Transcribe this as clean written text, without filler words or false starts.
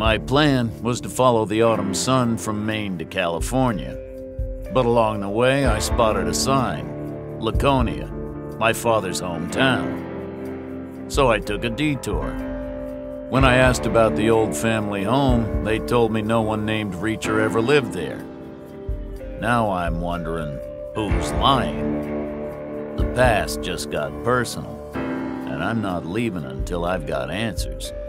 My plan was to follow the autumn sun from Maine to California. But along the way, I spotted a sign, Laconia, my father's hometown. So I took a detour. When I asked about the old family home, they told me no one named Reacher ever lived there. Now I'm wondering, who's lying? The past just got personal, and I'm not leaving until I've got answers.